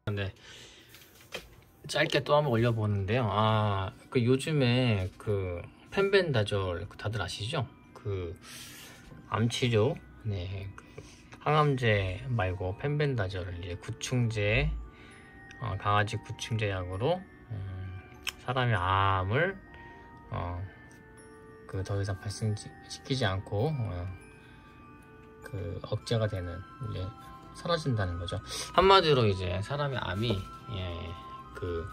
네, 짧게 또 한번 올려보는데요. 그 요즘에 그 펜벤다졸 다들 아시죠? 그 암치료, 네, 그 항암제 말고 펜벤다졸을 이제 구충제, 강아지 구충제 약으로 사람의 암을 그 더 이상 발생시키지 않고 그 억제가 되는, 이제 사라진다는 거죠. 한마디로 이제 사람의 암이 그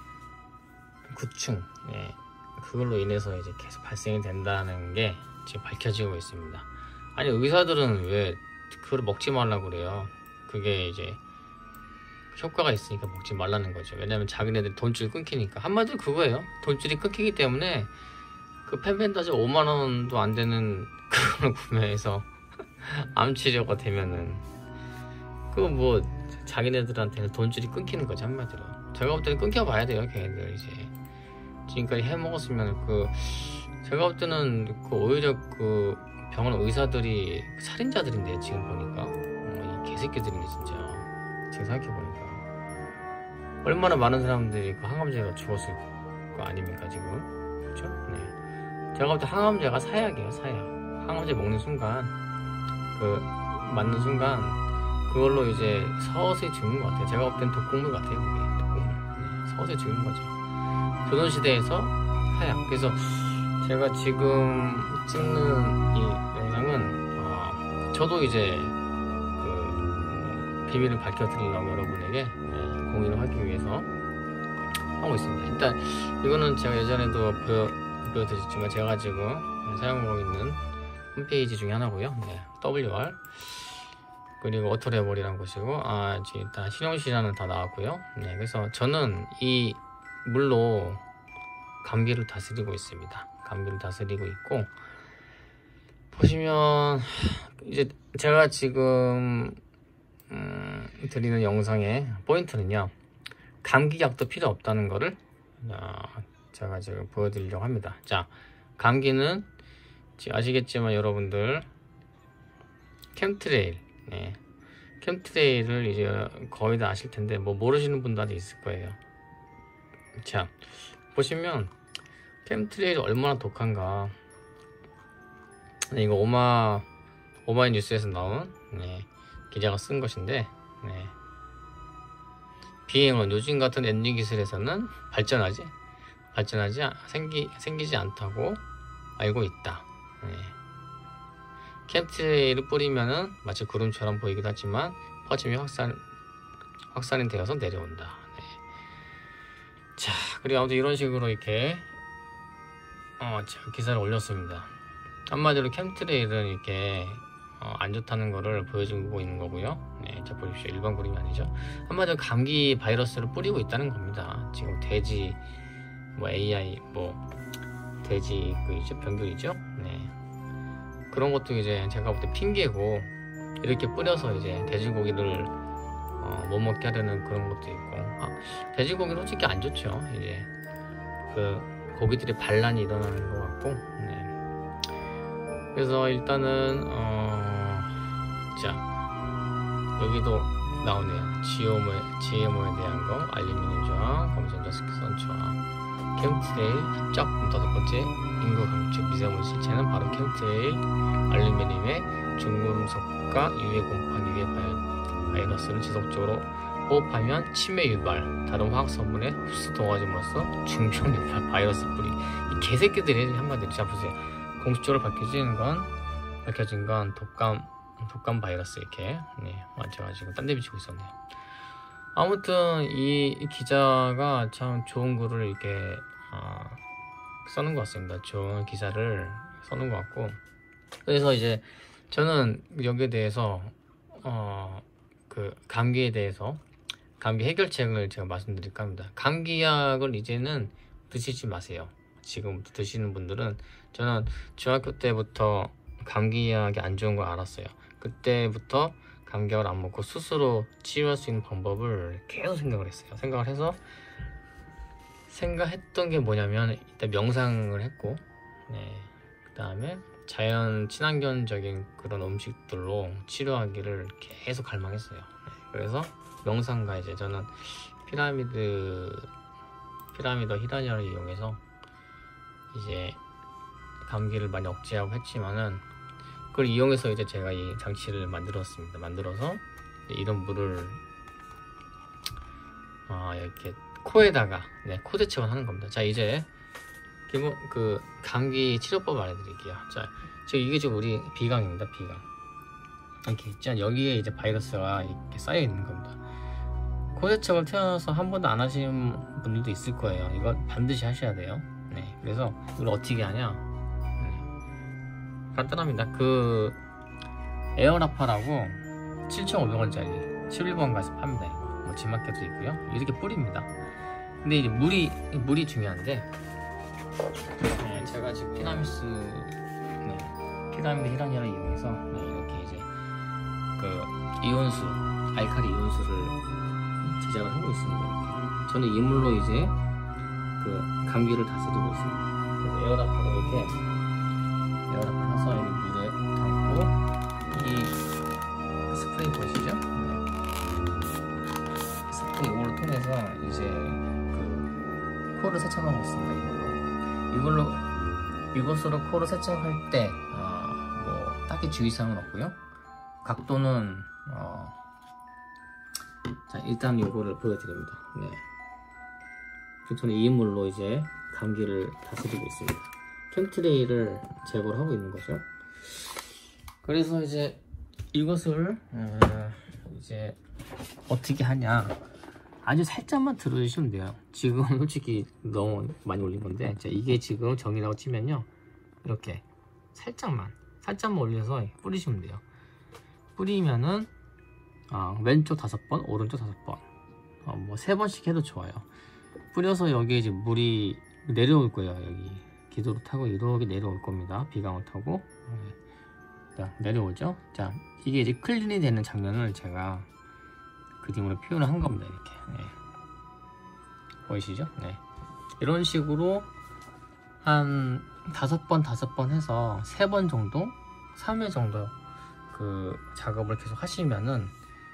구충, 그걸로 인해서 이제 계속 발생이 된다는 게 지금 밝혀지고 있습니다. 아니, 의사들은 왜 그걸 먹지 말라고 그래요? 그게 이제 효과가 있으니까 먹지 말라는 거죠. 왜냐면 자기네들 돈줄 끊기니까. 한마디로 그거예요. 돈줄이 끊기기 때문에 그 펜펜다졸 5만원도 안 되는 그걸 구매해서 암 치료가 되면은 그거 뭐 자기네들한테는 돈줄이 끊기는 거지, 한마디로. 제가 볼 때는 끊겨봐야 돼요. 걔네들 이제 지금까지 해먹었으면 제가 볼 때는 오히려 그 병원 의사들이 살인자들인데, 지금 보니까 이 개새끼들인데 진짜. 지금 생각해보니까 얼마나 많은 사람들이 그 항암제가 죽었을 거 아닙니까 지금. 그쵸? 네. 제가 볼 때 항암제가 사약이에요, 사약. 항암제 먹는 순간, 그 맞는 순간 그걸로 이제 서서히 죽는 것 같아요. 제가 볼 땐 독극물 같아요, 그게. 독극물. 네, 서서히 죽는 거죠. 조선시대에서 하약. 그래서 제가 지금 찍는 이 영상은 저도 이제 그 비밀을 밝혀드리려고 여러분에게 공유를 하기 위해서 하고 있습니다. 일단 이거는 제가 예전에도 보여드렸지만 제가 지금 사용하고 있는 홈페이지 중에 하나고요. WR 그리고 오토레볼이라는 곳이고, 일단 신용실화는 다 나왔고요. 그래서 저는 이 물로 감기를 다스리고 있습니다. 감기를 다스리고 있고, 보시면 이제 제가 지금 드리는 영상의 포인트는요, 감기약도 필요 없다는 거를 제가 지금 보여드리려고 합니다. 자, 감기는 지금 아시겠지만 여러분들 캠트레일, 캠트레일을 이제 거의 다 아실 텐데 뭐 모르시는 분도 있을 거예요. 자, 보시면 캠트레일이 얼마나 독한가. 이거 오마이뉴스에서 나온 기자가 쓴 것인데, 비행은 요즘 같은 엔진 기술에서는 생기지 않다고 알고 있다. 캠트레일을 뿌리면은 마치 구름처럼 보이기도 하지만 퍼짐이 확산이 되어서 내려온다. 자, 그리고 아무튼 이런 식으로 이렇게 제가 기사를 올렸습니다. 한마디로 캠트레일은 이렇게 안 좋다는 거를 보여주고 있는 거고요. 자, 보십시오. 일반 구름이 아니죠. 한마디로 감기 바이러스를 뿌리고 있다는 겁니다. 지금 돼지 AI 돼지 병균이죠. 그런 것도 이제 제가 볼 때 핑계고, 이렇게 뿌려서 이제 돼지고기를 못 먹게 하려는 그런 것도 있고. 돼지고기는 솔직히 안 좋죠. 이제 그 고기들이 반란이 일어나는 것 같고. 그래서 일단은 자, 여기도 나오네요. GMO에 대한 거, 알루미늄 저항, 검정자 스키선 저항, 캠트레일 합작. 다섯 번째, 인구 감축 미세먼지 실체는 바로 캠트레일 알루미늄의 중금속과 유해 공판, 유해 바이러스를 지속적으로 호흡하면 치매 유발, 다른 화학 성분의 흡수 도와줌으로써 중병 유발 바이러스 뿌리. 이 개새끼들이 한마디로. 자, 보세요. 공식적으로 밝혀진 건 독감 바이러스, 이렇게 맞춰가지고 딴 데 비치고 있었네요. 아무튼 이 기자가 참 좋은 글을 이렇게 써는 것 같습니다. 좋은 기사를 써는 것 같고, 그래서 이제 저는 여기에 대해서 그 감기에 대해서 감기 해결책을 제가 말씀드릴까 합니다. 감기약을 이제는 드시지 마세요. 지금부터 드시는 분들은, 저는 중학교 때부터 감기약이 안 좋은 걸 알았어요. 그때부터 감기약을 안 먹고 스스로 치유할 수 있는 방법을 계속 생각을 했어요. 생각했던 게 뭐냐면, 일단 명상을 했고, 그 다음에 자연 친환경적인 그런 음식들로 치료하기를 계속 갈망했어요. 그래서 명상과 이제 저는 피라미드 히라니아를 이용해서 이제 감기를 많이 억제하고 했지만은 그걸 이용해서 이제 제가 이 장치를 만들었습니다. 만들어서 이런 물을 이렇게 코에다가 코 대책을 하는 겁니다. 자, 이제 기본 그 감기 치료법 알려드릴게요. 자, 지금 이게 지금 우리 비강입니다. 비강 이렇게 있죠. 여기에 이제 바이러스가 이렇게 쌓여 있는 겁니다. 코 대책을 태어나서 한 번도 안 하신 분들도 있을 거예요. 이거 반드시 하셔야 돼요. 네, 그래서 이걸 어떻게 하냐? 간단합니다. 그 에어라파라고 7,500원짜리 11번 가서 팝니다. 이거 뭐 지마켓도 있고요. 이렇게 뿌립니다. 근데 이제 물이 중요한데, 제가 지금 피라미드 히라니아를 이용해서 이렇게 이제 그 이온수, 알칼리 이온수를 제작을 하고 있습니다. 이렇게. 저는 이 물로 이제 그 감기를 다스리고 있습니다. 그래서 에어라파로 이렇게 해서 물에 담고 이 스프레이 보이시죠? 스프레이 이걸로 통해서 이제 그 코를 세척하고 있습니다. 이것으로 코를 세척할 때 뭐 딱히 주의사항은 없고요. 각도는 자, 일단 이거를 보여드립니다. 저는 이 물로 이제 감기를 다스리고 있습니다. 캠트레이를 제거를 하고 있는 거죠. 그래서 이제 이것을 이제 어떻게 하냐, 아주 살짝만 들어주시면 돼요. 지금 솔직히 너무 많이 올린 건데, 자, 이게 지금 정이라고 치면요, 이렇게 살짝만 올려서 뿌리시면 돼요. 뿌리면은 왼쪽 5번, 오른쪽 5번, 뭐 3번씩 해도 좋아요. 뿌려서 여기에 이제 물이 내려올 거예요. 여기 기도로 타고 이렇게 내려올 겁니다. 비강을 타고 내려오죠. 자, 이게 이제 클린이 되는 장면을 제가 그림으로 표현을 한 겁니다. 이렇게 보이시죠? 이런 식으로 한 5번 해서 3번 정도, 3회 정도 그 작업을 계속 하시면은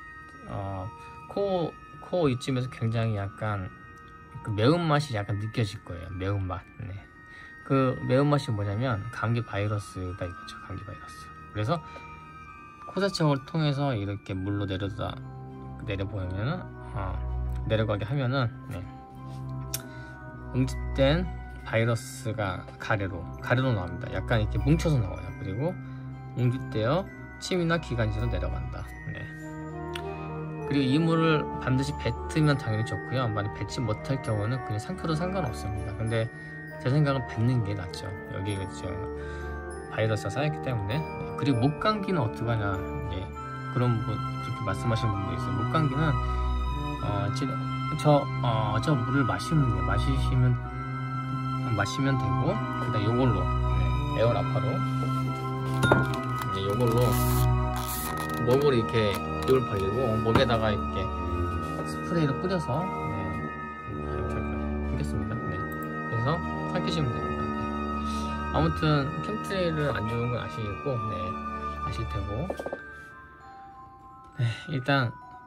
코 이쯤에서 굉장히 약간 그 매운맛이 약간 느껴질 거예요. 매운맛. 그 매운맛이 뭐냐면 감기 바이러스다 이거죠. 감기 바이러스. 그래서 코세척을 통해서 이렇게 물로 내려보면은 내려가게 하면은 응집된 바이러스가 가래로 나옵니다. 약간 이렇게 뭉쳐서 나와요. 그리고 응집되어 침이나 기관지로 내려간다. 그리고 이 물을 반드시 뱉으면 당연히 좋고요. 만약 뱉지 못할 경우는 그냥 상태도 상관없습니다. 근데 제 생각은 뱉는 게 낫죠. 여기에 지금 바이러스가 쌓였기 때문에. 그리고 목감기는 어떻게 하냐, 그런 분 그렇게 말씀하시는 분도 있어요. 목감기는 저 물을 마시면 되고, 그다음 요걸로 에어라파로 요걸로 목을 이렇게 이걸 벌리고 목에다가 이렇게 스프레이를 뿌려서 이렇게 하겠습니다. 그래서 삼키시면 됩니다. 아무튼 캠트레이를 안 좋은 건 아시겠고, 아실 테고, 일단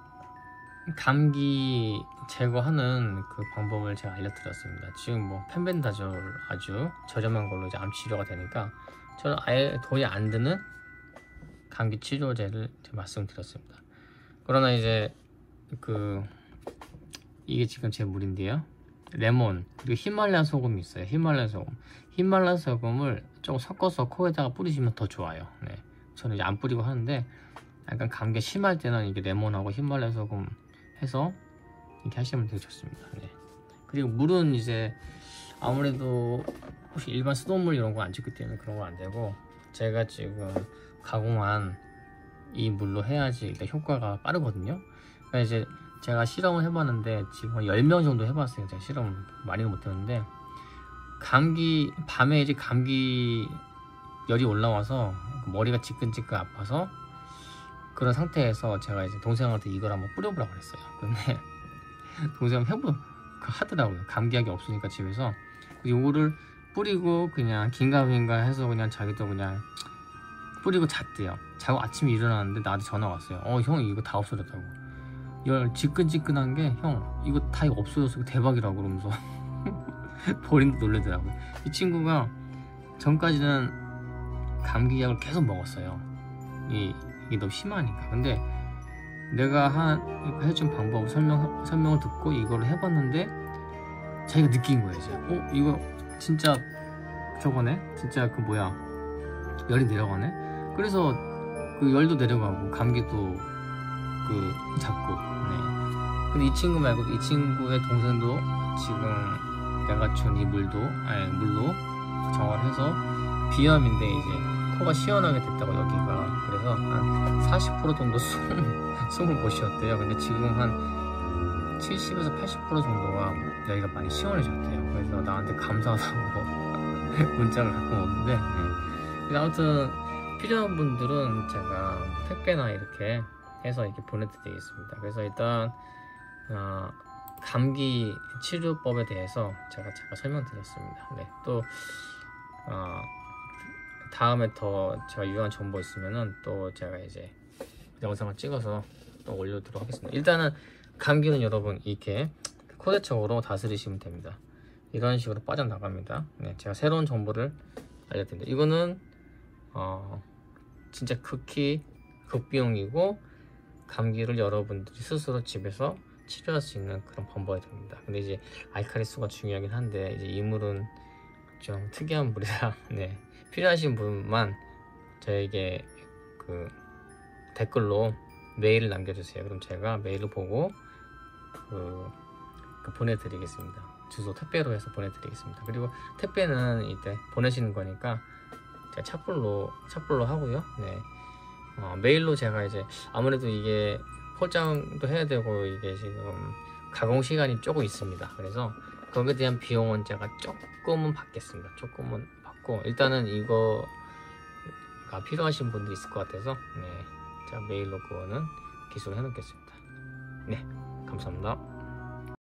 감기 제거하는 그 방법을 제가 알려드렸습니다. 지금 뭐 펜벤다졸 아주 저렴한 걸로 이제 암 치료가 되니까 저는 아예 돈이 안 드는 감기 치료제를 말씀드렸습니다. 그러나 이제 이게 지금 제 물인데요. 레몬 그리고 히말라야 소금이 있어요. 히말라야 소금을 조금 섞어서 코에다가 뿌리시면 더 좋아요. 저는 이제 안 뿌리고 하는데, 약간 감기 심할 때는 이게 레몬하고 히말라야 소금 해서 이렇게 하시면 되게 좋습니다. 그리고 물은 이제 아무래도 혹시 일반 수돗물 이런 거 안 찍기 때문에 그런 거 안 되고, 제가 지금 가공한 이 물로 해야지 일단 효과가 빠르거든요. 그러니까 이제 제가 실험을 해봤는데 지금 10명 정도 해봤어요. 제가 실험을 많이는 못했는데, 밤에 이제 감기 열이 올라와서 머리가 지끈지끈 아파서 그런 상태에서 제가 이제 동생한테 이걸 한번 뿌려보라고 그랬어요. 근데 동생은 하더라고요. 감기약이 없으니까 집에서. 이거를 뿌리고 그냥 긴가민가 해서 그냥 자기도 그냥 뿌리고 잤대요. 자고 아침에 일어났는데 나한테 전화 왔어요. 형 이거 다 없어졌다고. 열 지끈지끈한 게 형 이거 다 없어졌어 대박이라고 그러면서 버린다 놀래더라고요. 이 친구가 전까지는 감기약을 계속 먹었어요. 이게 너무 심하니까. 근데 내가 해준 방법 설명을 듣고 이걸 해봤는데 자기가 느낀 거예요. 이제 이거 진짜 저거네, 진짜 그 뭐야, 열이 내려가네. 그래서 그 열도 내려가고 감기도 그 잡고. 네. 근데 이 친구 말고 이 친구의 동생도 지금 내가 준 이 물로 정화를 해서 비염인데 이제 코가 시원하게 됐다고 여기가. 그래서 한 40% 정도 숨을 못 쉬었대요. 근데 지금 한 70에서 80% 정도가 여기가 많이 시원해졌대요. 그래서 나한테 감사하다고 문자를 가끔 오는데, 네. 그래서 아무튼 필요한 분들은 제가 택배나 이렇게 해서 이렇게 보내드리겠습니다. 그래서 일단 감기 치료법에 대해서 제가 설명드렸습니다. 네. 또 다음에 더 제가 유용한 정보 있으면은 또 제가 이제 영상을 찍어서 또 올려드리도록 하겠습니다. 일단은 감기는 여러분 이렇게 코대처으로 다스리시면 됩니다. 이런 식으로 빠져나갑니다. 네, 제가 새로운 정보를 알려드립니다. 이거는 진짜 극히 극비용이고 감기를 여러분들이 스스로 집에서 치료할 수 있는 그런 방법이 됩니다. 근데 이제 알칼리수가 중요하긴 한데 이제 이 물은 좀 특이한 물이라 네, 필요하신 분만 저에게 그 댓글로 메일을 남겨주세요. 그럼 제가 메일을 보고 보내드리겠습니다. 주소 택배로 해서 보내드리겠습니다. 그리고 택배는 이때 보내시는 거니까 제가 착불로 하고요. 네. 메일로 제가 이제 아무래도 이게 포장도 해야 되고 이게 지금 가공 시간이 조금 있습니다. 그래서 거기에 대한 비용은 제가 조금은 받겠습니다. 조금은 받고 일단은 이거가 필요하신 분도 있을 것 같아서 네, 제가 메일로 그거는 기술을 해놓겠습니다. 네, 감사합니다.